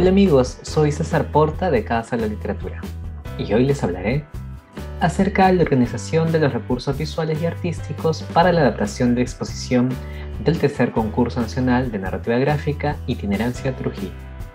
Hola amigos, soy César Porta de Casa de la Literatura y hoy les hablaré acerca de la organización de los recursos visuales y artísticos para la adaptación de exposición del tercer concurso nacional de narrativa gráfica Itinerancia Trujillo.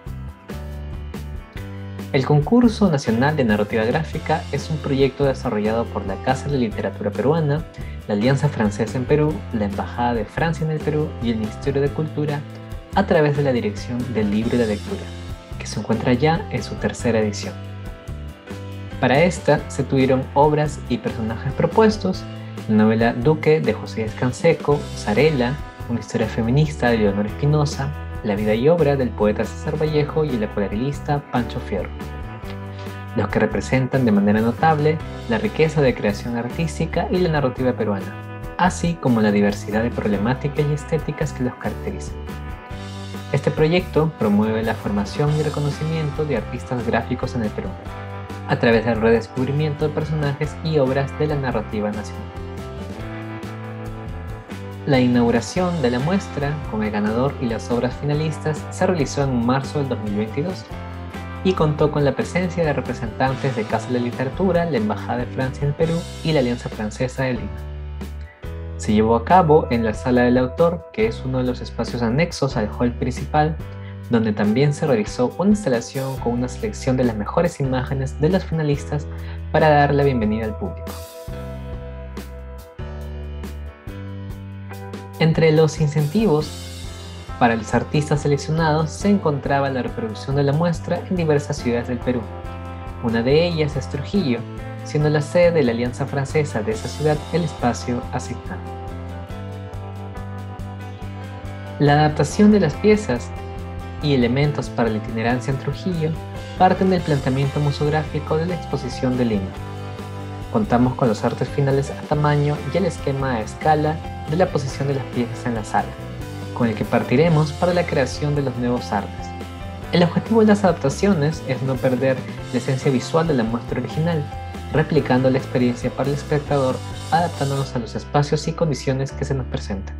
El concurso nacional de narrativa gráfica es un proyecto desarrollado por la Casa de la Literatura Peruana, la Alianza Francesa en Perú, la Embajada de Francia en el Perú y el Ministerio de Cultura a través de la Dirección del Libro y la Lectura, que se encuentra ya en su tercera edición. Para esta se tuvieron obras y personajes propuestos: la novela Duque de José Díaz Canseco, Zarela, una historia feminista de Leonor Espinosa, la vida y obra del poeta César Vallejo y el acuarelista Pancho Fierro, los que representan de manera notable la riqueza de creación artística y la narrativa peruana, así como la diversidad de problemáticas y estéticas que los caracterizan. Este proyecto promueve la formación y reconocimiento de artistas gráficos en el Perú, a través del redescubrimiento de personajes y obras de la narrativa nacional. La inauguración de la muestra, con el ganador y las obras finalistas, se realizó en marzo del 2022 y contó con la presencia de representantes de Casa de la Literatura, la Embajada de Francia en Perú y la Alianza Francesa de Lima. Se llevó a cabo en la Sala del Autor, que es uno de los espacios anexos al hall principal, donde también se realizó una instalación con una selección de las mejores imágenes de los finalistas para dar la bienvenida al público. Entre los incentivos para los artistas seleccionados se encontraba la reproducción de la muestra en diversas ciudades del Perú. Una de ellas es Trujillo, siendo la sede de la Alianza Francesa de esa ciudad el espacio asignado. La adaptación de las piezas y elementos para la itinerancia en Trujillo parten del planteamiento museográfico de la exposición de Lima. Contamos con los artes finales a tamaño y el esquema a escala de la posición de las piezas en la sala, con el que partiremos para la creación de los nuevos artes. El objetivo de las adaptaciones es no perder la esencia visual de la muestra original, replicando la experiencia para el espectador, adaptándonos a los espacios y condiciones que se nos presentan.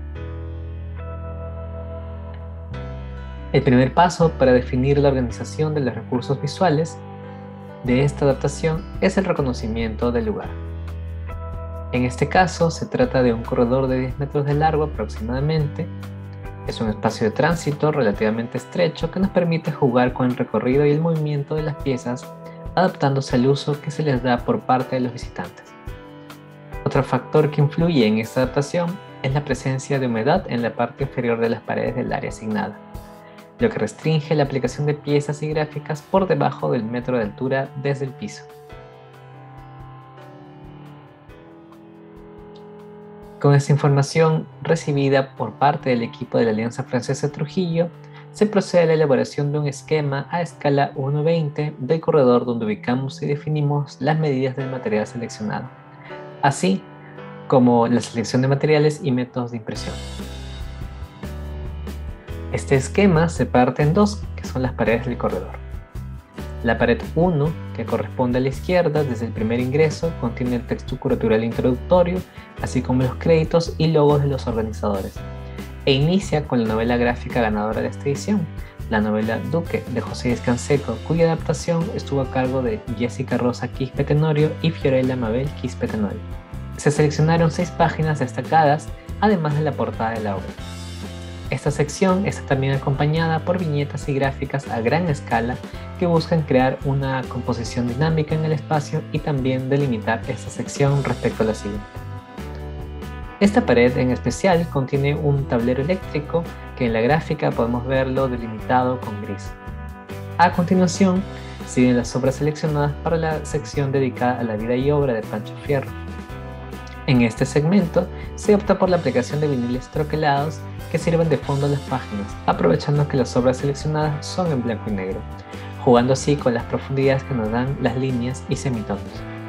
El primer paso para definir la organización de los recursos visuales de esta adaptación es el reconocimiento del lugar. En este caso se trata de un corredor de 10 metros de largo aproximadamente. Es un espacio de tránsito relativamente estrecho que nos permite jugar con el recorrido y el movimiento de las piezas, adaptándose al uso que se les da por parte de los visitantes. Otro factor que influye en esta adaptación es la presencia de humedad en la parte inferior de las paredes del área asignada, lo que restringe la aplicación de piezas y gráficas por debajo del metro de altura desde el piso. Con esta información recibida por parte del equipo de la Alianza Francesa Trujillo, se procede a la elaboración de un esquema a escala 1:20 del corredor, donde ubicamos y definimos las medidas del material seleccionado, así como la selección de materiales y métodos de impresión. Este esquema se parte en dos, que son las paredes del corredor. La pared 1, que corresponde a la izquierda desde el primer ingreso, contiene el texto cultural introductorio, así como los créditos y logos de los organizadores, e inicia con la novela gráfica ganadora de esta edición, la novela Duque de José Díaz Canseco, cuya adaptación estuvo a cargo de Jessica Rosa Quispe Tenorio y Fiorella Mabel Quispe Tenorio. Se seleccionaron 6 páginas destacadas, además de la portada de la obra. Esta sección está también acompañada por viñetas y gráficas a gran escala que buscan crear una composición dinámica en el espacio y también delimitar esta sección respecto a la siguiente. Esta pared en especial contiene un tablero eléctrico que en la gráfica podemos verlo delimitado con gris. A continuación, siguen las obras seleccionadas para la sección dedicada a la vida y obra de Pancho Fierro. En este segmento se opta por la aplicación de viniles troquelados que sirven de fondo a las páginas, aprovechando que las obras seleccionadas son en blanco y negro, jugando así con las profundidades que nos dan las líneas y semitonos.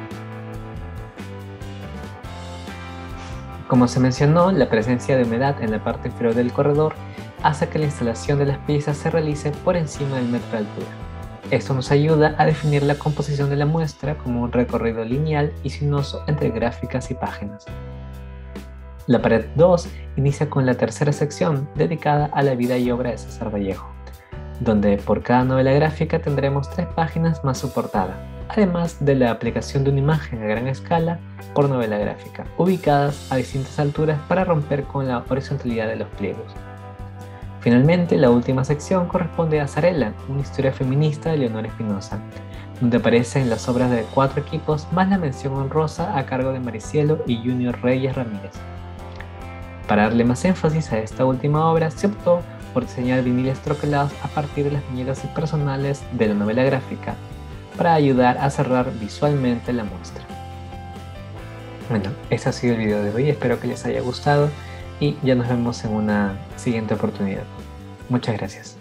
Como se mencionó, la presencia de humedad en la parte inferior del corredor hace que la instalación de las piezas se realice por encima del metro de altura. Esto nos ayuda a definir la composición de la muestra como un recorrido lineal y sinuoso entre gráficas y páginas. La pared 2 inicia con la tercera sección dedicada a la vida y obra de César Vallejo, donde por cada novela gráfica tendremos 3 páginas más su portada, además de la aplicación de una imagen a gran escala por novela gráfica, ubicadas a distintas alturas para romper con la horizontalidad de los pliegos. Finalmente, la última sección corresponde a Zarela, una historia feminista de Leonor Espinosa, donde aparecen las obras de 4 equipos más la mención honrosa a cargo de Maricielo y Junior Reyes Ramírez. Para darle más énfasis a esta última obra, se optó por diseñar viniles trocolados a partir de las viñetas personales de la novela gráfica, para ayudar a cerrar visualmente la muestra. Bueno, este ha sido el video de hoy, espero que les haya gustado y ya nos vemos en una siguiente oportunidad. Muchas gracias.